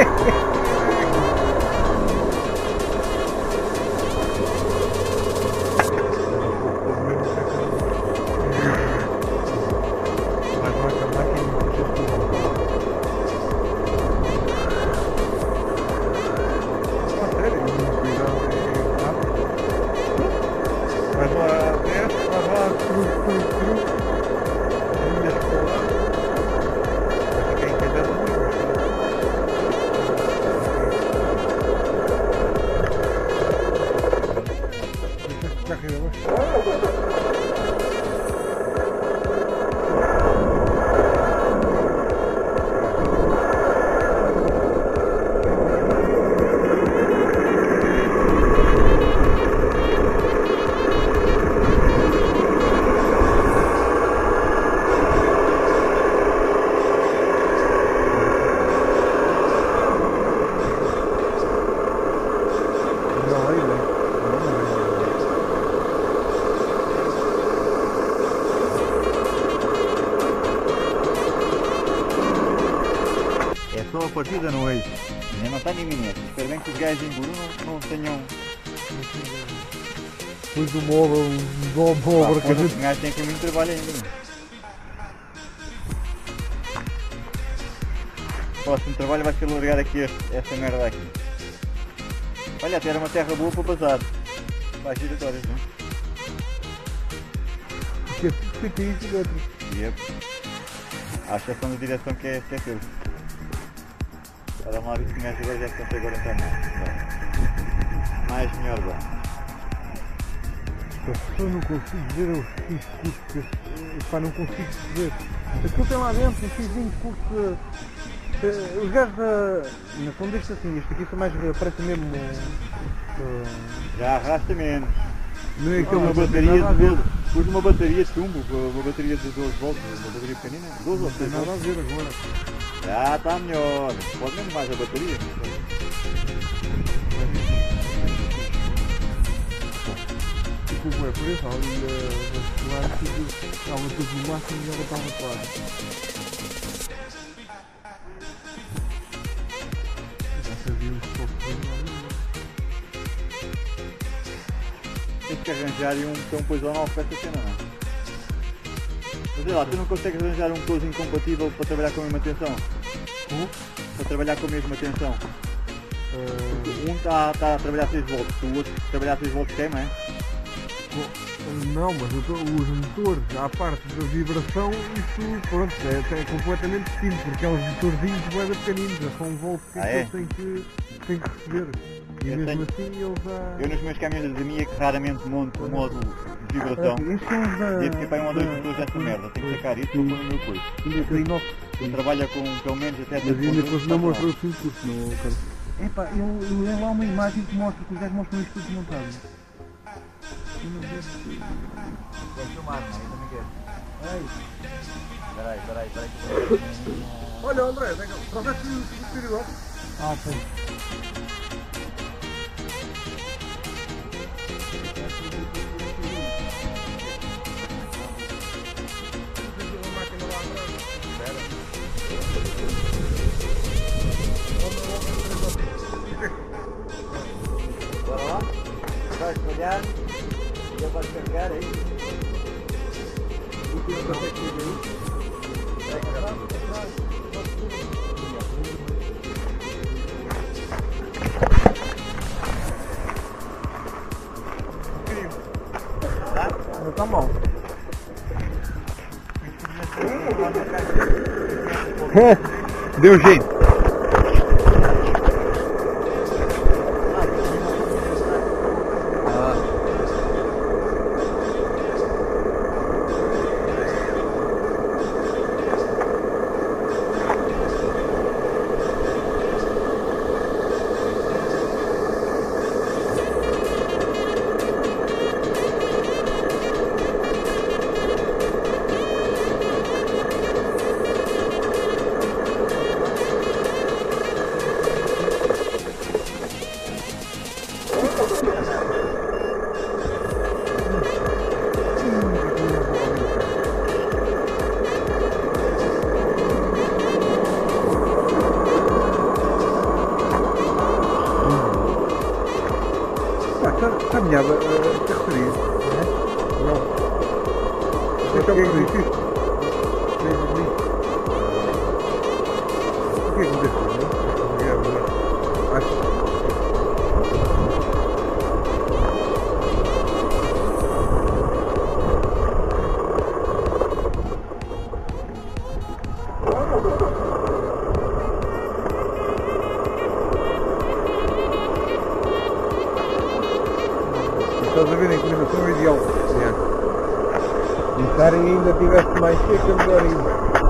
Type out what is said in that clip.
Só a partida não é isso. Ainda não está nem iminente. Espero bem que os gajos em Buru não tenham. Depois do móvel, um móvel que a gente. Os gajos têm que muito trabalho ainda. O próximo trabalho vai ser largar aqui esta merda aqui. Olha, até era uma terra boa para passar. Para as giratórias, não é? Porque é tudo pequeno e outro. À exceção da direção que é teu. Olha lá, ver se o gajo agora já se consegue orientar mais melhor bem. Eu não consigo ver os fios curtos, pá, não consigo ver. Aquilo tem lá dentro, os fiozinhos curtos. Os gajos não são destes assim, este aqui são mais, parece mesmo. Já arrasta menos. Não é aquele uma bateria de 12, pus uma bateria de chumbo, uma bateria de 12 volts, uma bateria pequenina, 12 ou 6 volts. Não tem nada a ver agora. Já está melhor, pode mesmo mais a bateria. Ficou bem por isso, ali lá estava tudo no máximo e ela estava quase. Já sabíamos que Tens que arranjar um botão depois ou não para esta cena, não é? Mas sei lá, tu não consegues arranjar um botãozinho compatível para trabalhar com a mesma tensão? Para trabalhar com a mesma tensão? Um está a trabalhar 6 volts, o outro trabalhar 6 volts queima, é? Não, mas os motores, à parte da vibração, isso pronto, é completamente distinto, porque é uns motorzinhos bem pequeninos, são volts que eles têm que receber. E eu mesmo assim eles já... Eu nos meus caminhões da minha que raramente monto o módulo de vibração. Devo que para um ou dois motores esta merda, tenho que sacar isso para pôr no meu coiso. Quem trabalha com pelo menos até 10 pontos. Mas ainda fosse não mostrar o tudo curso, não, cara. Epá, eu leio lá uma imagem que mostra, que os gajos mostram isto tudo montado. Vai filmar, não é? Eu também quero. Peraí. Olha André, trouxeste o espírito. Ah, tem. Bora lá? Vai espalhar e já vai carregar aí. O que não consegue fazer aí? Vai carregar. Tá bom. Deu jeito. Está melhor a carroceria. Não. O que é que difícil? O que é que me deixou? Acho. Estás a ver a inclinação ideal. E se ainda tivesse mais seca, melhor ainda.